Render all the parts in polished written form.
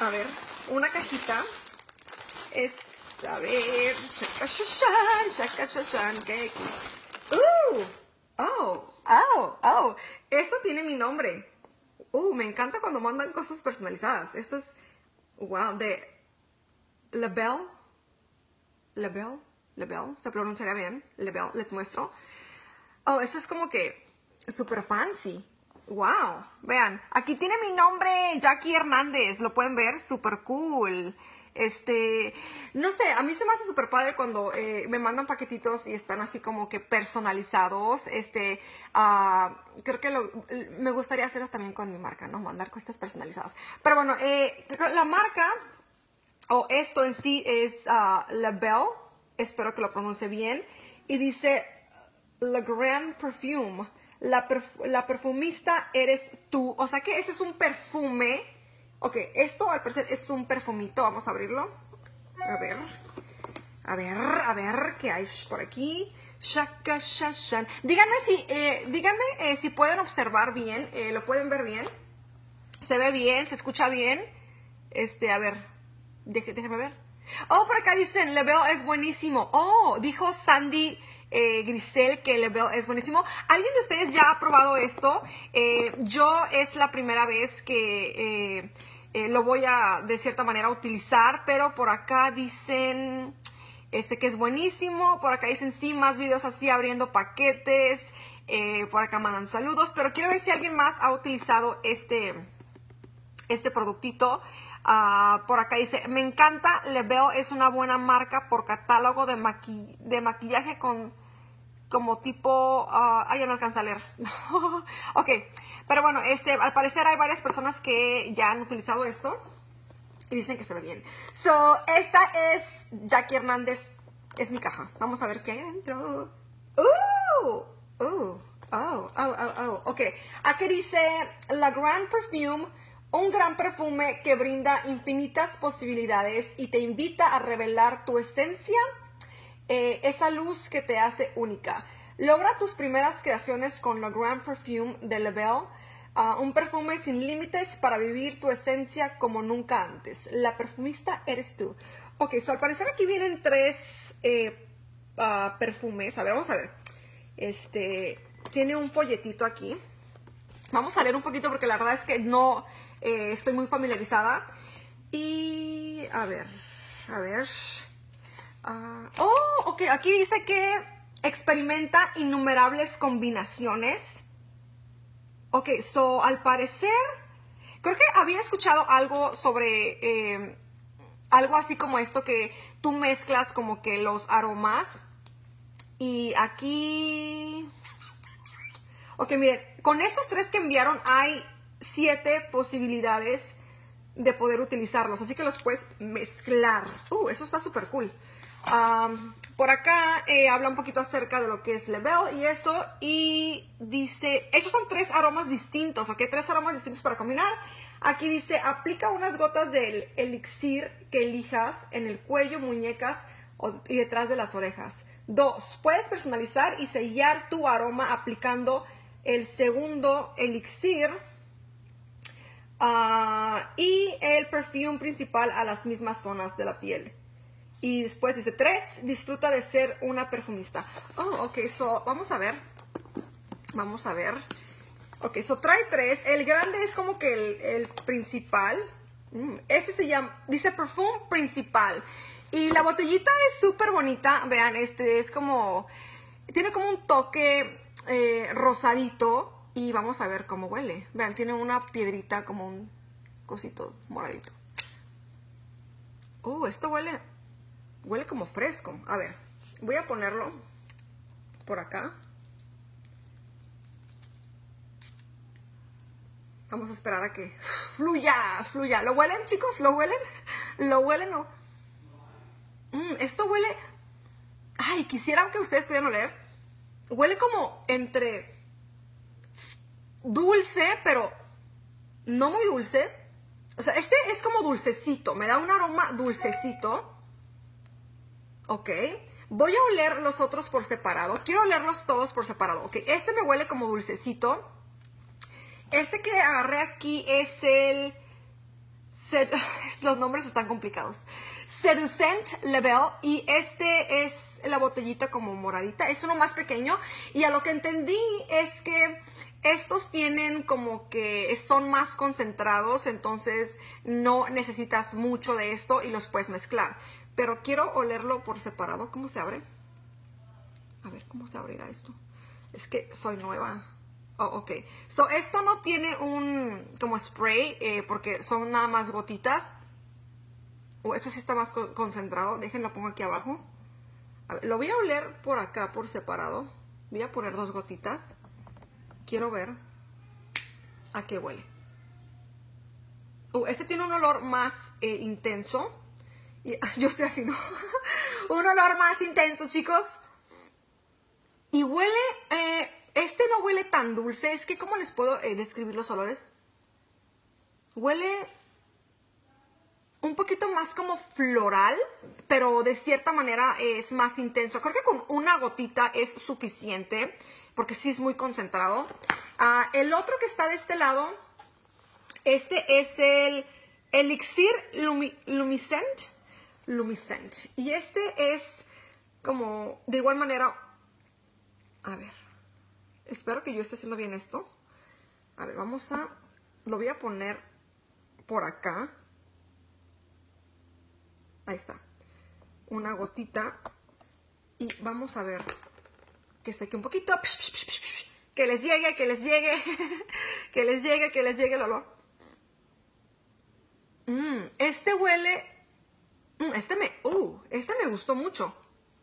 A ver, una cajita. Es, a ver, chacachachan, ¿qué? Oh, esto tiene mi nombre. Me encanta cuando mandan cosas personalizadas. Esto es, wow, de Label, se pronunciaría bien, Label, les muestro. Oh, eso es como que super fancy. Wow, vean, aquí tiene mi nombre, Jackie Hernández, lo pueden ver, super cool. No sé, a mí se me hace súper padre cuando me mandan paquetitos y están así como que personalizados. Creo que me gustaría hacerlo también con mi marca, ¿no? Mandar cosas personalizadas. Pero bueno, la marca, o esto en sí es Label, espero que lo pronuncie bien, y dice Le Grand Perfume, la perfumista eres tú, o sea que ese es un perfume. Ok, esto al parecer es un perfumito. Vamos a abrirlo. A ver, ¿qué hay por aquí? Díganme si pueden observar bien, lo pueden ver bien. ¿Se ve bien? ¿Se escucha bien? A ver, déjenme ver. Oh, por acá dicen, Le Veo es buenísimo. Oh, dijo Sandy Grisel que Le Veo es buenísimo. ¿Alguien de ustedes ya ha probado esto? Yo es la primera vez que lo voy a, de cierta manera, utilizar, pero por acá dicen que es buenísimo. Por acá dicen, sí, más videos así abriendo paquetes. Por acá mandan saludos, pero quiero ver si alguien más ha utilizado este productito. Por acá dice, me encanta, Le Veo es una buena marca por catálogo de maquillaje como tipo, ya no alcanza a leer. Ok, pero bueno, al parecer hay varias personas que ya han utilizado esto y dicen que se ve bien. So, esta es Jackie Hernández, es mi caja. Vamos a ver qué hay adentro. Ok, aquí dice La Grand Perfume, un gran perfume que brinda infinitas posibilidades y te invita a revelar tu esencia, esa luz que te hace única. Logra tus primeras creaciones con La Grand Perfume de Le Veo, un perfume sin límites para vivir tu esencia como nunca antes. La perfumista eres tú. Ok, so al parecer aquí vienen 3 perfumes. A ver, vamos a ver. Tiene un folletito aquí. Vamos a leer un poquito porque la verdad es que no estoy muy familiarizada. Y a ver. Ok, aquí dice que experimenta innumerables combinaciones. Ok, so al parecer, creo que había escuchado algo sobre algo así como esto, que tú mezclas como que los aromas. Y aquí... Ok, miren, con estos 3 que enviaron hay 7 posibilidades de poder utilizarlos. Así que los puedes mezclar. Eso está súper cool. Por acá habla un poquito acerca de lo que es Le Veo y eso. Y dice, esos son 3 aromas distintos, ¿ok? 3 aromas distintos para combinar. Aquí dice, aplica unas gotas del elixir que elijas en el cuello, muñecas y detrás de las orejas. 2, puedes personalizar y sellar tu aroma aplicando el segundo elixir y el perfume principal a las mismas zonas de la piel. Y después dice 3, disfruta de ser una perfumista. Ok, so vamos a ver. Ok, so trae 3. El grande es como que el principal. Este se llama, dice perfume principal. Y la botellita es súper bonita. Vean, es como, tiene como un toque rosadito. Y vamos a ver cómo huele. Vean, tiene una piedrita como un cosito moradito. Esto huele como fresco. A ver, voy a ponerlo por acá. Vamos a esperar a que fluya. ¿Lo huelen, chicos? ¿Lo huelen o...? Esto huele... Ay, quisiera que ustedes pudieran oler. Huele como entre dulce, pero no muy dulce. O sea, este es como dulcecito. Me da un aroma dulcecito. Ok. Voy a oler los otros por separado. Quiero olerlos todos por separado. Ok, este me huele como dulcecito. Este que agarré aquí es el Los nombres están complicados. Seducent Level, y este es la botellita como moradita, es uno más pequeño, y a lo que entendí es que estos tienen como que son más concentrados, entonces no necesitas mucho de esto y los puedes mezclar. Pero quiero olerlo por separado. ¿Cómo se abre? A ver, ¿cómo se abrirá esto? Es que soy nueva. Oh, ok. So, esto no tiene un como spray, porque son nada más gotitas. Esto sí está más concentrado. Déjenlo, pongo aquí abajo. A ver, lo voy a oler por acá, por separado. Voy a poner 2 gotitas. Quiero ver a qué huele. Este tiene un olor más intenso. Y, yo estoy así, ¿no? Un olor más intenso, chicos. Y huele, este no huele tan dulce. Es que, ¿cómo les puedo describir los olores? Huele un poquito más como floral, pero de cierta manera es más intenso. Creo que con una gotita es suficiente, porque sí es muy concentrado. El otro que está de este lado, este es el Elixir Lumicent. Y este es como, de igual manera, a ver, espero que yo esté haciendo bien esto. A ver, lo voy a poner por acá. Ahí está. Una gotita. Y vamos a ver que seque un poquito. Que les llegue, que les llegue. Que les llegue, que les llegue el olor. Este huele. Este me gustó mucho.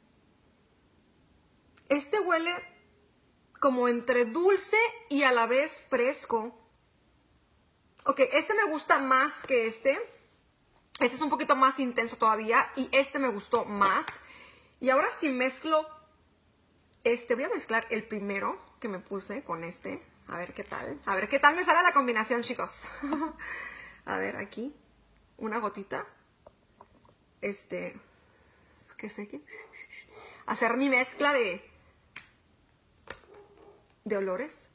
Este huele como entre dulce y a la vez fresco. Ok, este me gusta más que este. Este es un poquito más intenso todavía y este me gustó más. Y ahora si mezclo voy a mezclar el primero que me puse con este. A ver qué tal. A ver qué tal me sale la combinación, chicos. A ver, aquí. Una gotita. ¿Qué sé qué? Hacer mi mezcla de olores.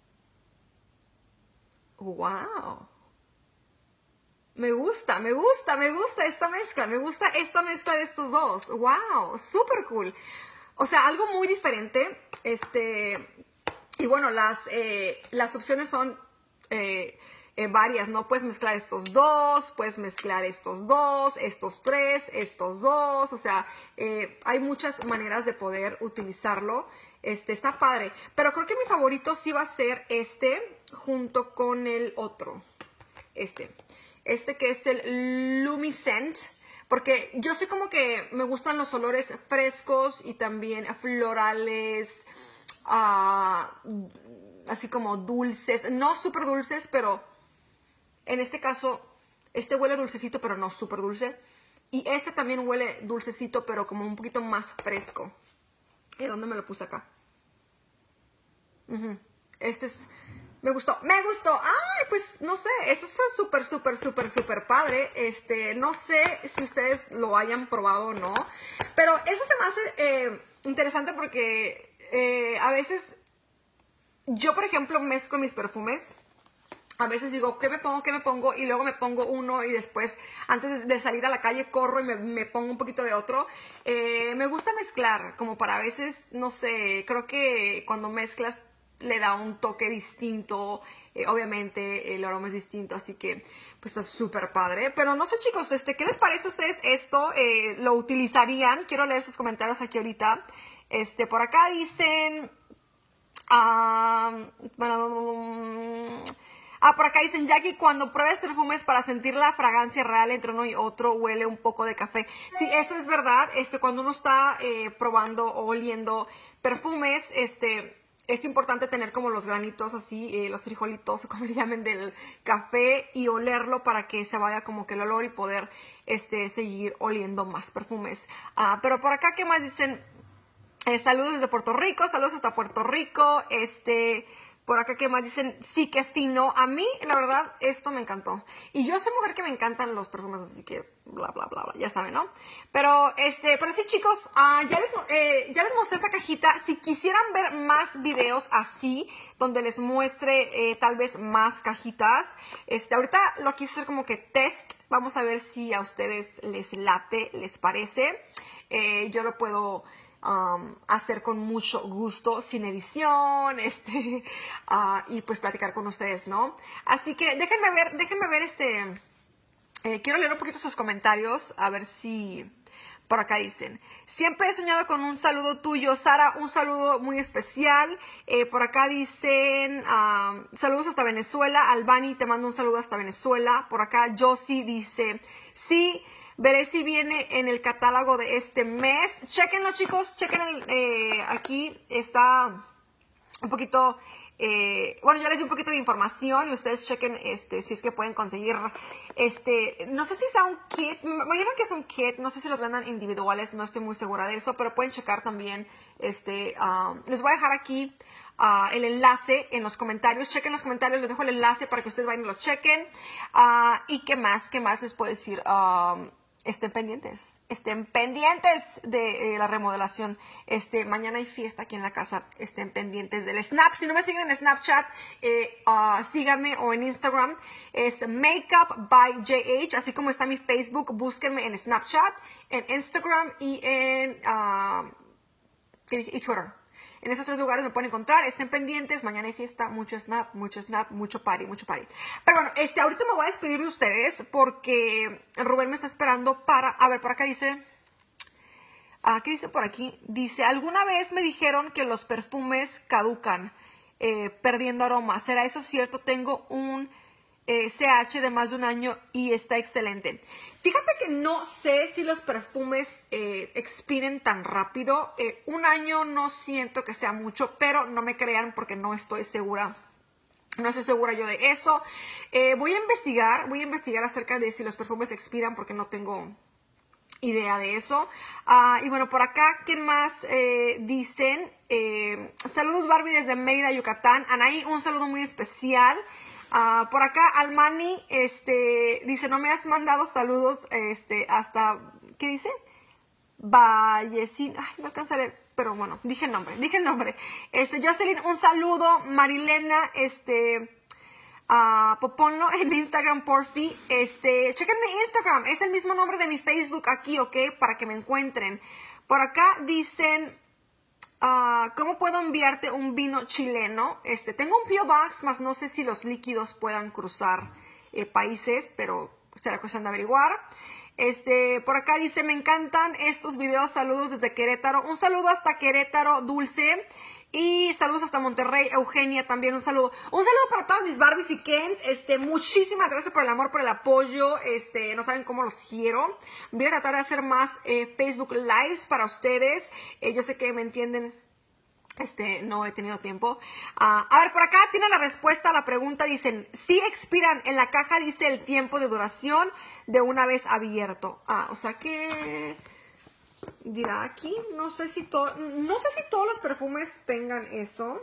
¡Wow! Me gusta esta mezcla. Me gusta esta mezcla de estos dos. ¡Wow! Súper cool. O sea, algo muy diferente. Y bueno, las opciones son varias, ¿no? Puedes mezclar estos dos, puedes mezclar estos dos, estos tres, estos dos. O sea, hay muchas maneras de poder utilizarlo. Está padre. Pero creo que mi favorito sí va a ser junto con el otro. Este que es el Lumicent, porque yo sé como que me gustan los olores frescos y también florales, así como dulces, no súper dulces, pero en este caso, huele dulcecito, pero no súper dulce. Y también huele dulcecito, pero como un poquito más fresco. ¿Y dónde me lo puse acá? Me gustó. Ay, pues no sé, esto es súper padre. No sé si ustedes lo hayan probado o no, pero eso se me hace interesante porque a veces yo, por ejemplo, mezclo mis perfumes. A veces digo, ¿qué me pongo? ¿Qué me pongo? Y luego me pongo uno y después, antes de salir a la calle, corro y me pongo un poquito de otro. Me gusta mezclar, como para a veces, no sé, creo que cuando mezclas le da un toque distinto. Obviamente el aroma es distinto, así que pues está súper padre. Pero no sé, chicos, ¿qué les parece a ustedes esto? ¿Lo utilizarían? Quiero leer sus comentarios aquí ahorita. Por acá dicen... por acá dicen, Jackie, cuando pruebes perfumes para sentir la fragancia real entre uno y otro, huele un poco de café. Sí, eso es verdad. Cuando uno está probando o oliendo perfumes, es importante tener como los granitos así, los frijolitos, como le llamen, del café, y olerlo para que se vaya como que el olor y poder seguir oliendo más perfumes. Pero por acá, ¿qué más dicen? Saludos desde Puerto Rico, saludos hasta Puerto Rico. Por acá, ¿qué más? Dicen, sí, qué fino. A mí, la verdad, esto me encantó. Y yo soy mujer que me encantan los perfumes, así que bla, bla, bla, bla, ya saben, ¿no? Pero sí, chicos, ya les mostré esa cajita. Si quisieran ver más videos así, donde les muestre tal vez más cajitas, ahorita lo quise hacer como que test. Vamos a ver si a ustedes les late, les parece. Yo lo puedo hacer con mucho gusto, sin edición, y pues platicar con ustedes, ¿no? Así que déjenme ver, quiero leer un poquito sus comentarios, a ver si por acá dicen, siempre he soñado con un saludo tuyo, Sara, un saludo muy especial. Por acá dicen, saludos hasta Venezuela. Albani, te mando un saludo hasta Venezuela. Por acá Josie dice, sí, veré si viene en el catálogo de este mes. Chequenlo, chicos, chequen aquí está un poquito, bueno, ya les di un poquito de información y ustedes chequen si es que pueden conseguir, no sé si sea un kit, me imagino que es un kit, no sé si los vendan individuales, no estoy muy segura de eso, pero pueden checar también, les voy a dejar aquí el enlace en los comentarios, chequen los comentarios, les dejo el enlace para que ustedes vayan y lo chequen, y qué más les puedo decir, estén pendientes de la remodelación. Mañana hay fiesta aquí en la casa, estén pendientes del Snap. Si no me siguen en Snapchat, síganme, o en Instagram, es Makeup by JH, así como está mi Facebook, búsquenme en Snapchat, en Instagram y en Twitter. En esos 3 lugares me pueden encontrar, estén pendientes, mañana hay fiesta, mucho snap, mucho party. Pero bueno, ahorita me voy a despedir de ustedes porque Rubén me está esperando para, a ver, por acá dice, ¿qué dice por aquí? Dice, alguna vez me dijeron que los perfumes caducan, perdiendo aroma. ¿Será eso cierto? Tengo un CH de más de 1 año y está excelente. Fíjate que no sé si los perfumes expiren tan rápido. 1 año no siento que sea mucho, pero no me crean porque no estoy segura. No estoy segura yo de eso. Voy a investigar acerca de si los perfumes expiran porque no tengo idea de eso. Y bueno, por acá, ¿qué más dicen? Saludos, Barbie, desde Mérida, Yucatán. Anaí, un saludo muy especial. Por acá, Almani, dice, no me has mandado saludos, hasta, ¿qué dice? Vallecín, ay, no alcanzo a leer, pero bueno, dije el nombre. Jocelyn, un saludo. Marilena, Poponlo en Instagram, porfi. Chequen mi Instagram, es el mismo nombre de mi Facebook aquí, ¿ok? Para que me encuentren. Por acá dicen, ¿cómo puedo enviarte un vino chileno? Tengo un P.O. Box, más no sé si los líquidos puedan cruzar países, pero será cuestión de averiguar. Por acá dice, me encantan estos videos, saludos desde Querétaro. Un saludo hasta Querétaro, Dulce. Y saludos hasta Monterrey, Eugenia, también un saludo. Un saludo para todas mis Barbies y Kens. Muchísimas gracias por el amor, por el apoyo. No saben cómo los quiero. Voy a tratar de hacer más Facebook Lives para ustedes. Yo sé que me entienden. No he tenido tiempo. A ver, por acá tiene la respuesta a la pregunta. Dicen, sí expiran. En la caja dice el tiempo de duración de una vez abierto. O sea que dirá aquí, no sé si todos los perfumes tengan eso.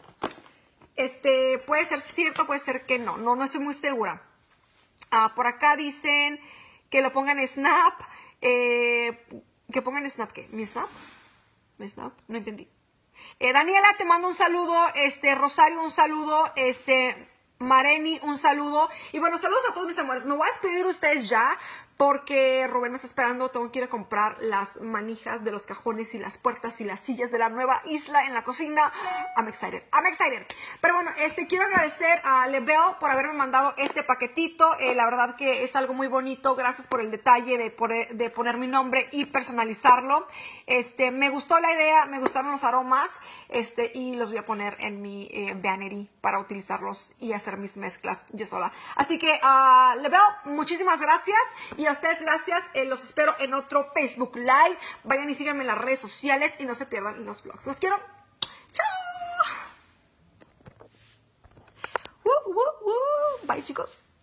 Puede ser cierto, puede ser que no estoy muy segura. Por acá dicen que lo pongan en Snap. Que pongan Snap, ¿qué? ¿Mi Snap? ¿Mi Snap? No entendí. Daniela, te mando un saludo. Rosario, un saludo. Mareni, un saludo. Y bueno, saludos a todos mis amores. Me voy a despedir de ustedes ya, porque Rubén me está esperando. Tengo que ir a comprar las manijas de los cajones y las puertas y las sillas de la nueva isla en la cocina. I'm excited. Pero bueno, quiero agradecer a Lebel por haberme mandado este paquetito. La verdad que es algo muy bonito. Gracias por el detalle de poner mi nombre y personalizarlo. Me gustó la idea, me gustaron los aromas. Y los voy a poner en mi vanity para utilizarlos y hacer mis mezclas yo sola. Así que, Lebel, muchísimas gracias. Y a ustedes gracias, los espero en otro Facebook Live. Vayan y síganme en las redes sociales y no se pierdan los vlogs. Los quiero. ¡Chao! Bye, chicos.